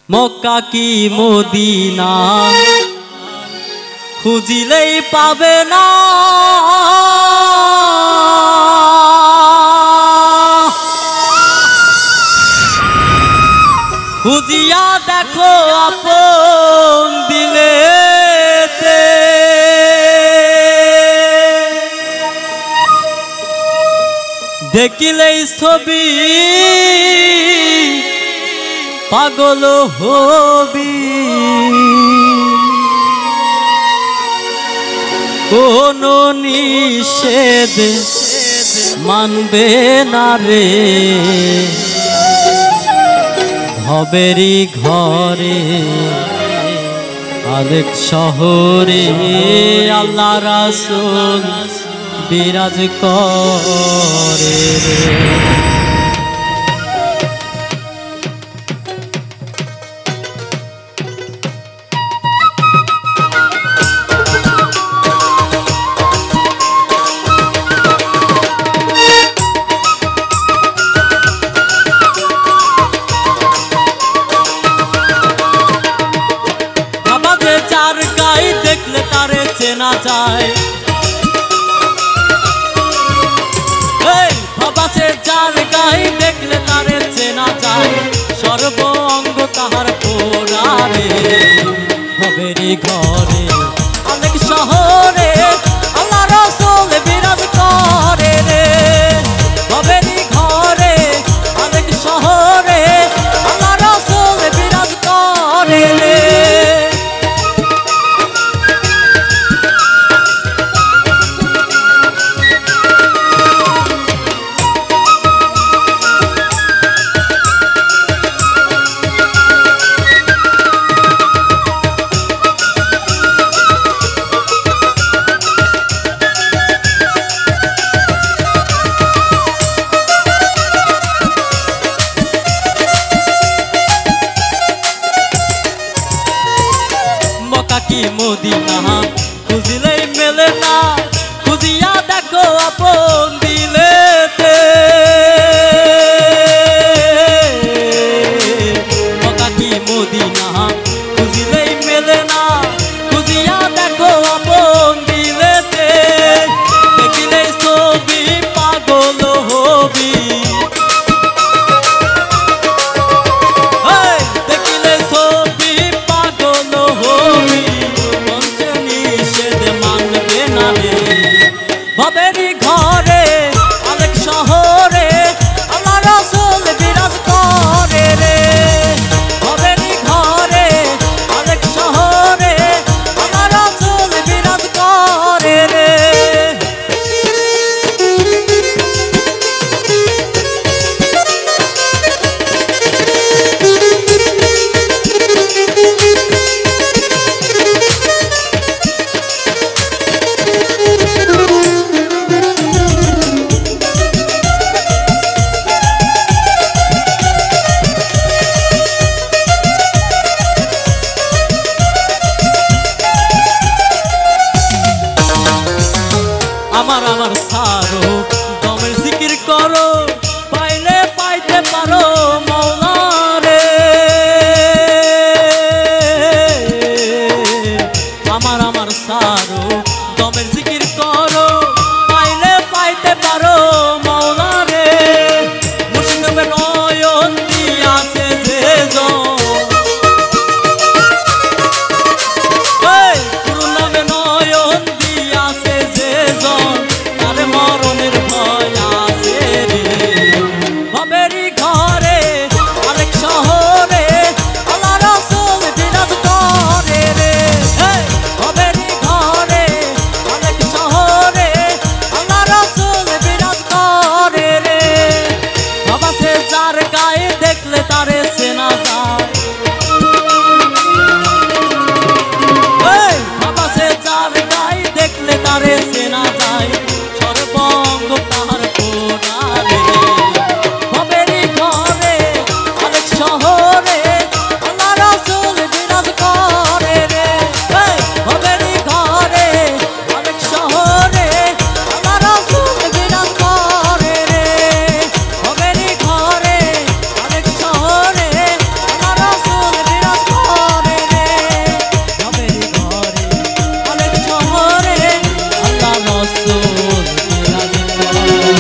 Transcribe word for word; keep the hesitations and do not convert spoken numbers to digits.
মক্কা কি মদিনা খুঁজিলেই পাবে না, খুঁজিয়া দেখো আপন দিলেতে, দেখিলেই ছবি পাগল হবি, কোন নিষেধ মানবে না রে, ভবেরই ঘরে আরেক শহরে আল্লাহ রাসূল বিরাজ করে রে। দেখলে তারে চেনা যায়, বাবা সে যার গায়ে দেখলে তারে চেনা যায়, সর্ব অঙ্গ তাহার পোড়ারে, ভবেরই ঘরে অনেক শহরে আল্লাহ রাসূল বিরাজ করে রে, ভবেরই ঘরে অনেক শহরে আল্লাহ রাসূল বিরাজ করে রে। কি মদিনা খুঁজিলেই মেলে না, খুঁজিয়া দেখো আপন দিলেতে, মক্কা কি মদিনা খুঁজিলেই মেলে না, খুঁজিয়া দেখো আপন দিলেতে, দেখিলেই ছবি পাগল হবি, দেখিলে ছবি পাগল হবি, ভবেরই ঘরে আরেক শহরে আল্লাহ রাসূল বিরাজ করে রে, ভবেরই ঘরে আরেক শহরে আল্লাহ রাসূল বিরাজ করে রে। আমার আমার সারো দমের জিকির করো, পাইলে পাইতে পারো মাওলা রে, আমার আমার সারো দমের জিকির করো, পাইলে পাইতে পারো মাওলা রে, মুর্শিদ নয়ন দিয়াছে যে জন, এই গুরু নামে নয়ন দিয়াছে যে জন, তার মরণের ভয় আছে রে, ভবেরই ঘরে আরেক শহরে আল্লাহ রাসূল বিরাজ করে রে, ভবেরই ঘরে আরেক শহরে আল্লাহ রাসূল বিরাজ করে রে, বাবা সে যার গায়ে দেখলে তারে চেনা যায়, বাবা সে যার গায়ে দেখলে তারে চেনা যায়, সর্বঙ্গ তাহার পোড়ারে, ভবেরই ঘরে আরেক শহরে আল্লাহ রাসূল বিরাজ করে রে, ভবেরই ঘরে আরেক শহরে আল্লাহ রাসূল বিরাজ করে রে, ভবেরই ঘরে আরেক শহরে যায়।